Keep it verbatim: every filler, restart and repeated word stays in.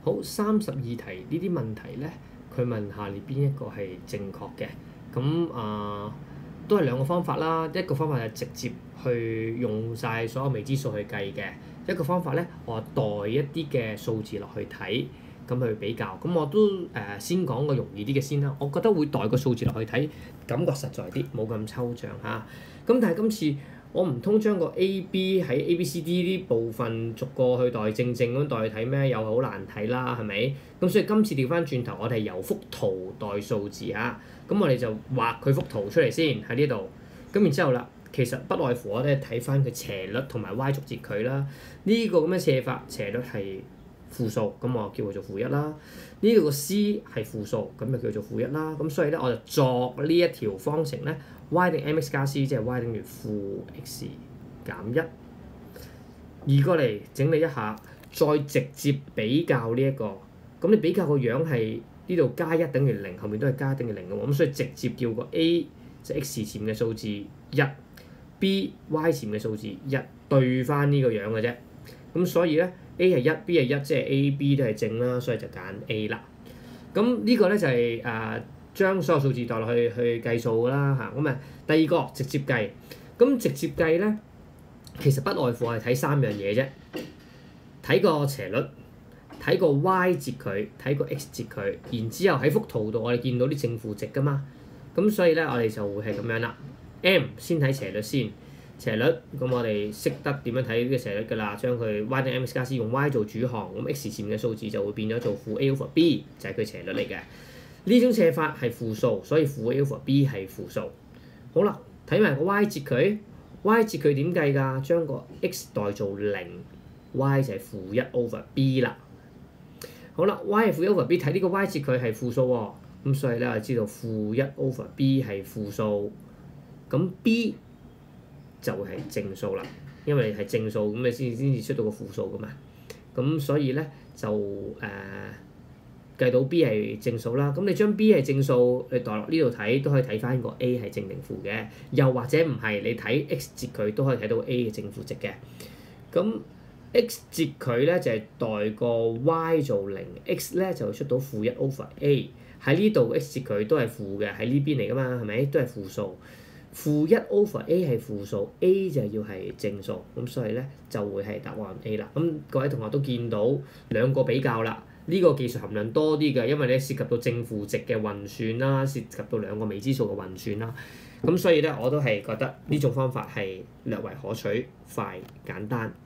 好，三十二題呢啲問題咧，佢問下列邊一個係正確嘅？咁啊、呃，都係兩個方法啦。一個方法係直接去用晒所有未知數去計嘅，一個方法咧，我代一啲嘅數字落去睇，咁去比較。咁我都誒、呃、先講個容易啲嘅先啦。我覺得會代個數字落去睇，感覺實在啲，冇咁抽象嚇。咁但係今次我唔通將個 A、B 喺 A、B、C、D 呢部分逐個去代正正咁代去睇咩？又好難睇啦，係咪？咁所以今次調翻轉頭，我哋由幅圖代數字嚇。咁我哋就畫佢幅圖出嚟先喺呢度。咁然之後啦，其實不外乎我哋睇翻佢斜率同埋 y 軸截距啦。呢、這個咁嘅斜法，斜率係負數，咁我叫佢做負一啦。呢、這個個 C 係負數，咁就叫做負一啦。咁所以咧，我就作呢一條方程咧。y 定 mx 加 c 即係 y 等於負 x 減一，移過嚟整理一下，再直接比較呢、這、一個，咁你比較個樣係呢度加一等於零，後面都係加一等於零嘅喎，咁所以直接叫個 a 即係 x 前嘅數字一 ，b y 前嘅數字一對翻呢個樣嘅啫，咁所以咧 a 係一 ，b 係一，即係 a、b 都係正啦，所以就揀 a 啦。咁呢個咧就係、是、誒。呃將所有數字代落去去計數啦嚇，咁啊第二個直接計，咁直接計咧其實不外乎係睇三樣嘢啫，睇個斜率，睇個 y 截距，睇個 x 截距，然之後喺幅圖度我哋見到啲正負值噶嘛，咁所以咧我哋就會係咁樣啦。M 先睇斜率先，斜率咁我哋識得點樣睇呢個斜率㗎啦，將佢 y 定 mx 加 c 用 y 做主項，咁 x 前嘅數字就會變咗做負 a over b，就係佢斜率嚟嘅。呢種寫法係負數，所以負 a over b 係負數。好啦，睇埋個 y 截距 ，y 截距點計㗎？將個 x 代做零 ，y 就係負一 over b 啦。好啦 ，y 係負一 over b，睇呢個 y 截距係負數喎，咁所以咧我知道負一 over b 係負數，咁 b 就係正數啦，因為係正數咁你先先至出到個負數㗎嘛。咁所以咧就誒。呃計到 B 係正數啦，咁你將 B 係正數，你代落呢度睇都可以睇翻個 A 係正定負嘅，又或者唔係你睇 X 截距都可以睇到 A 嘅正負值嘅。咁 X 截距咧就係、是、代個 Y 做零 ，X 咧就會出到負一 over A。喺呢度 X 截距都係負嘅，喺呢邊嚟㗎嘛，係咪？都係負數。負一 over A 係負數 ，A 就要係正數，咁所以咧就會係答案 A 啦。咁各位同學都見到兩個比較啦。呢個技術含量多啲嘅，因為咧涉及到正負值嘅運算啦，涉及到兩個未知數嘅運算啦，咁所以咧我都係覺得呢種方法係略為可取、快、簡單。